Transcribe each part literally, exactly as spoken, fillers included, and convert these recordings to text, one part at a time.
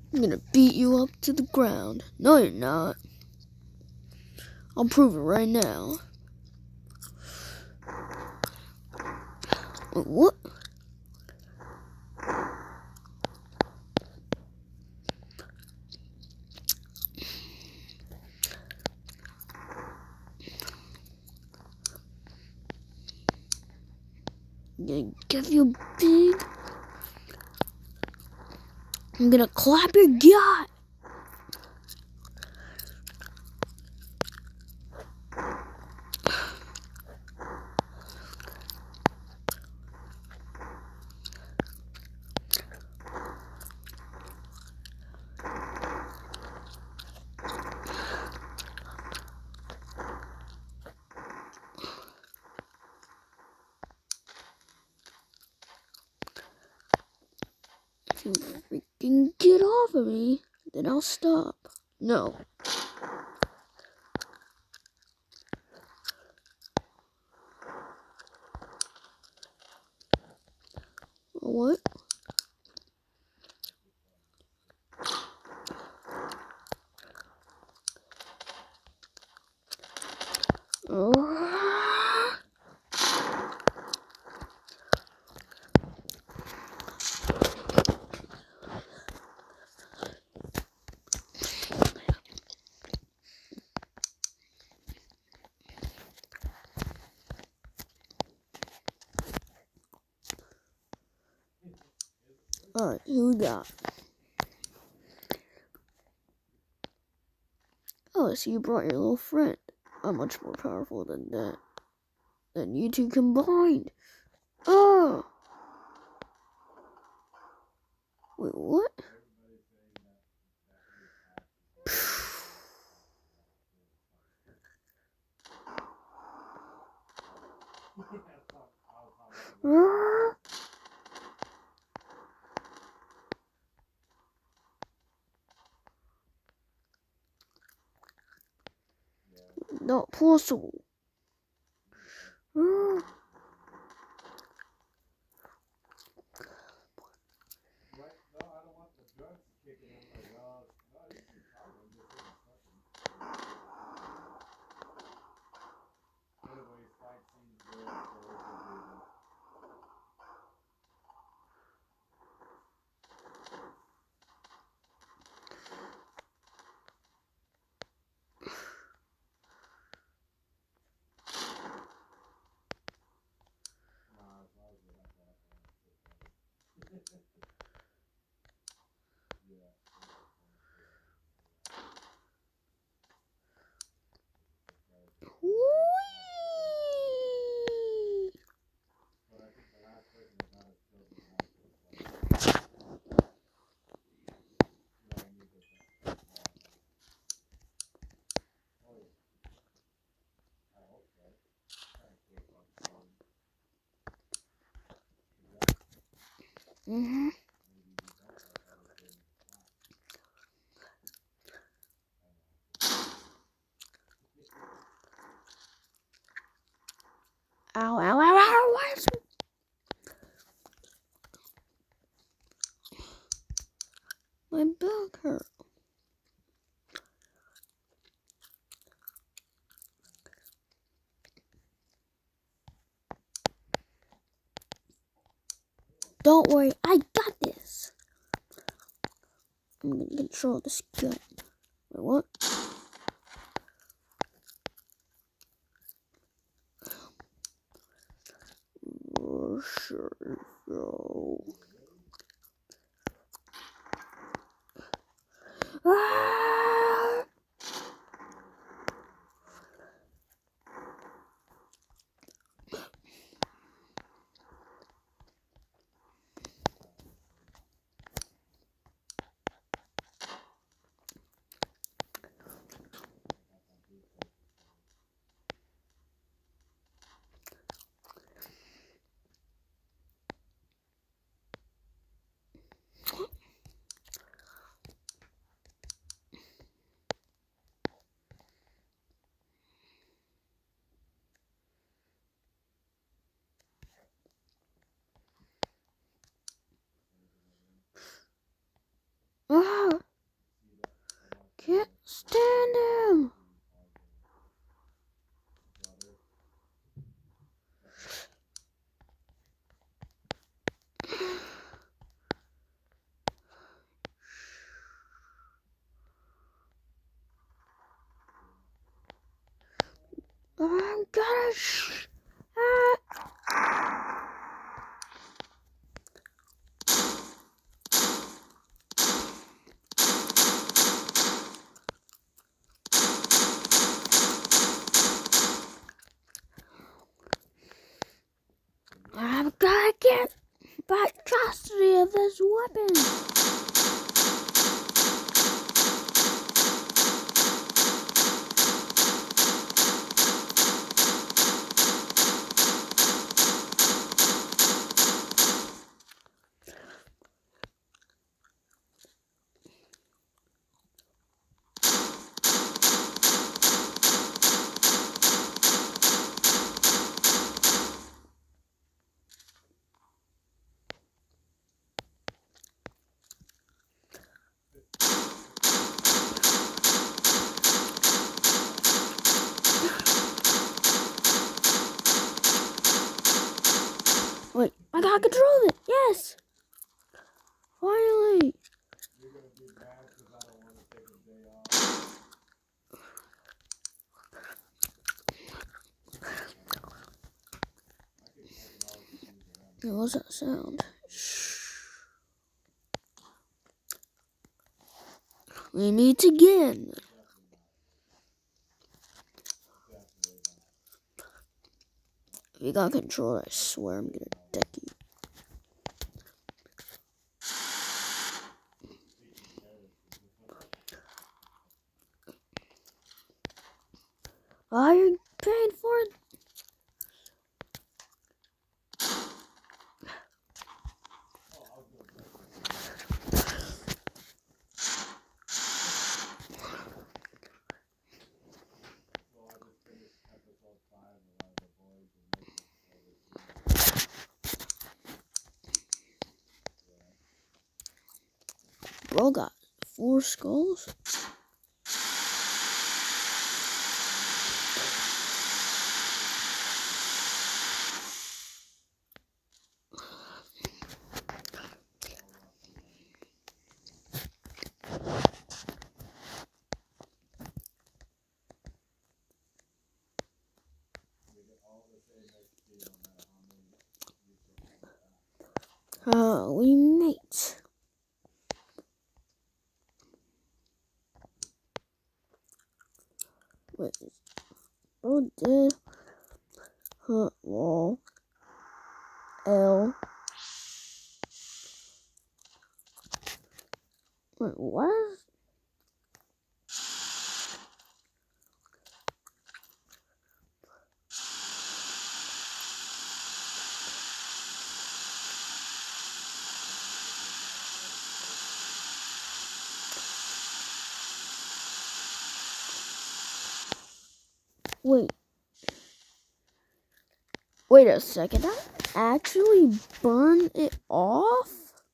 I'm gonna beat you up to the ground. No, you're not. I'll prove it right now. Wait, what? I'm gonna give you a big... I'm gonna clap your gut. If you freaking get off of me, then I'll stop. No. What? Alright, who we got? Oh, so you brought your little friend. I'm much more powerful than that. Than you two combined. Oh! Wait, what? Not possible. Mm-hmm. Ow, ow, ow, ow, why is it? My back hurt. Don't worry, I got this. I'm gonna control this gun. Wait, what? Oh, sure, so. Ah! I'm gonna sh- ah. I'm gonna get back custody of this weapon. Wait, I got control of it. Yes. Finally. You're gonna be mad because I don't want to take a day off. What's that sound? We meet again. If you got control, I swear I'm gonna deck you. Oh, you're paying for it? Bro got four skulls? Uh, we mate. Wait, bro did hunt wall L. Wait, what? Wait. Wait a second. I actually burn it off?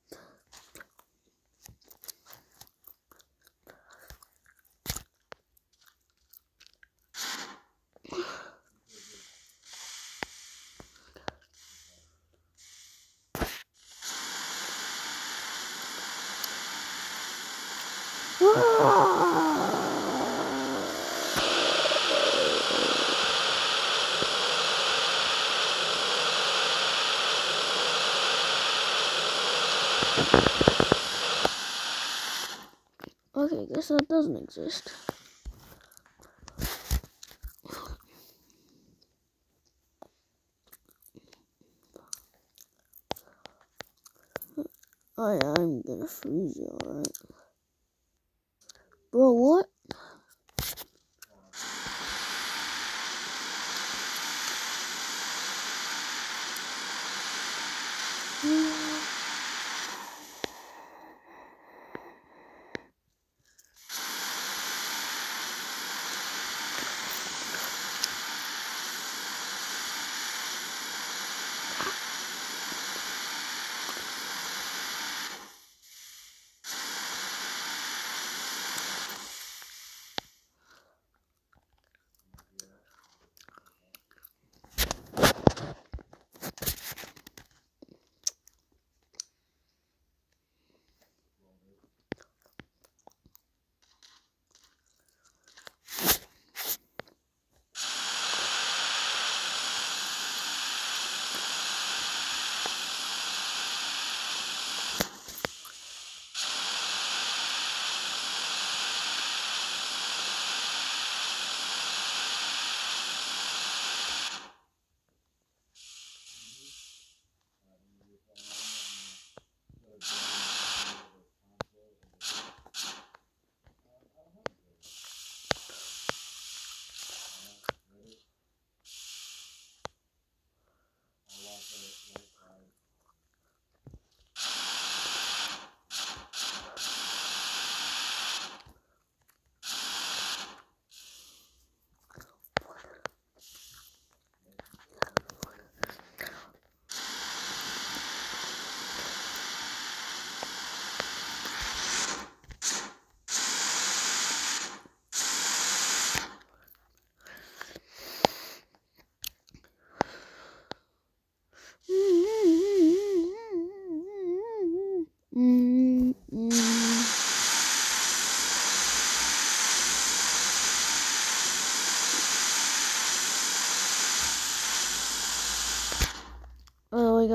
Okay, guess that doesn't exist. Oh yeah, I'm gonna freeze you, alright. Bro, what?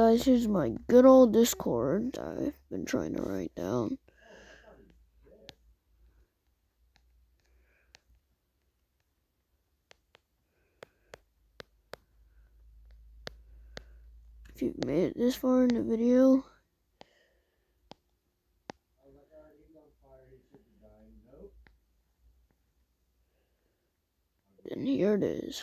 guys, here's my good old Discord that I've been trying to write down. If you've made it this far in the video, then here it is.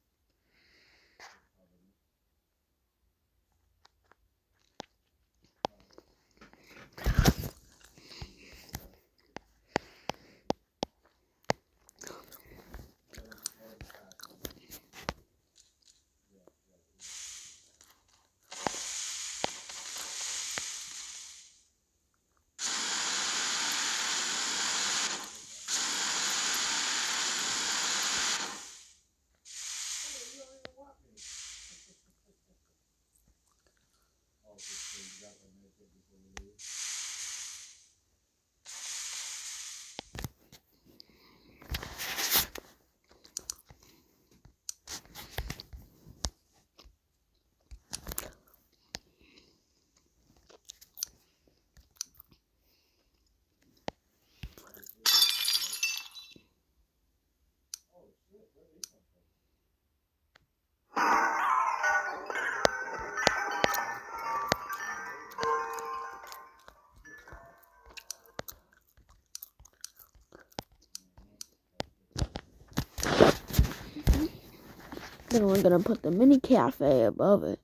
Then we're gonna put the mini cafe above it.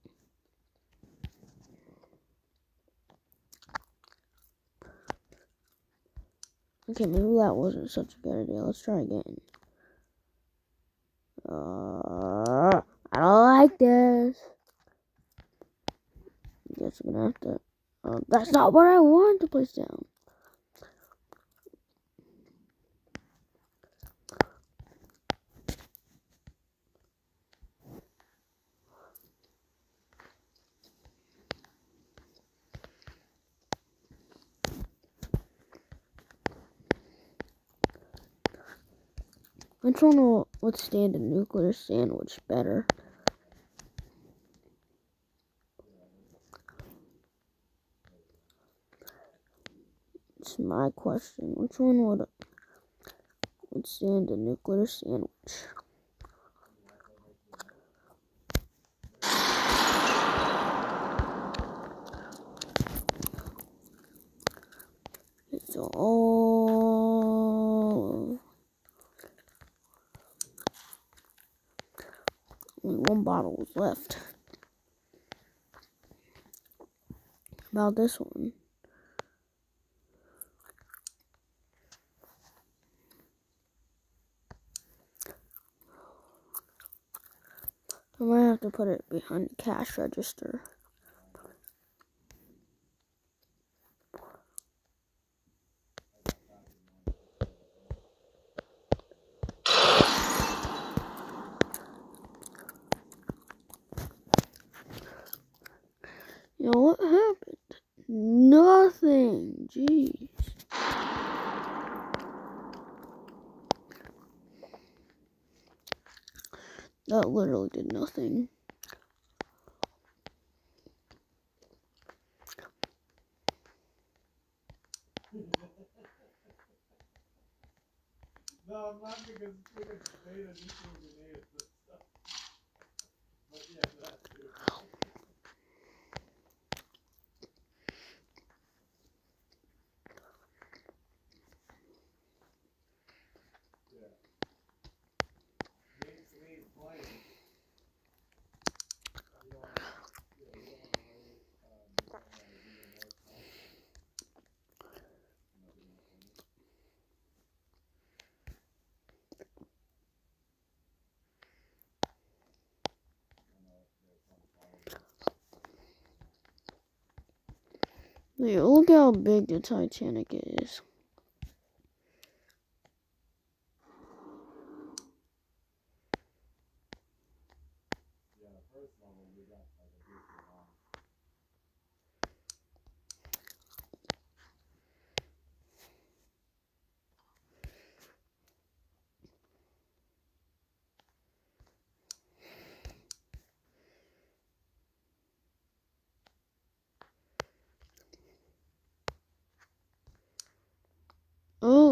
Okay, maybe that wasn't such a good idea. Let's try again. Uh, I don't like this. Guess I'm gonna have to. Uh, that's not what I wanted to place down. Which one will withstand a nuclear sandwich better? It's my question. Which one would withstand a nuclear sandwich? It's all... Only one bottle is left. About this one. I might have to put it behind the cash register. You know what happened? Nothing. Jeez. That literally did nothing. No, I'm not because freaking beta nuclear grenades and stuff. But yeah, that too. Yeah. Means to me playing. You don't want to, yeah, you don't want to wait, um, you don't want to do your more time. Wait, look how big the Titanic is. Yeah, first level we got like a decent amount.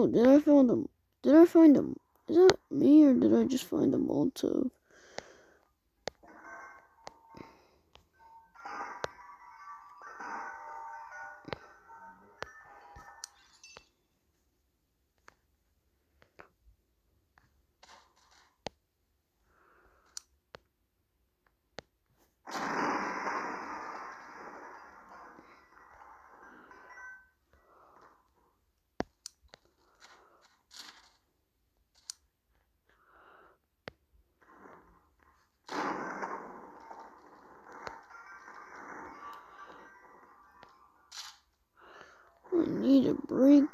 Oh, did I find them? Did I find them? Is that me or did I just find the Molotov? I need a break.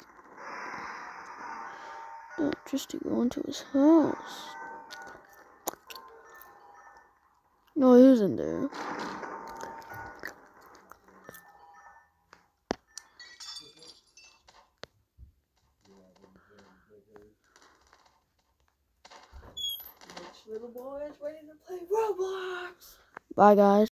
Oh, just to go into his house. No, he isn't there. Which little boy is ready to play Roblox? Bye, guys.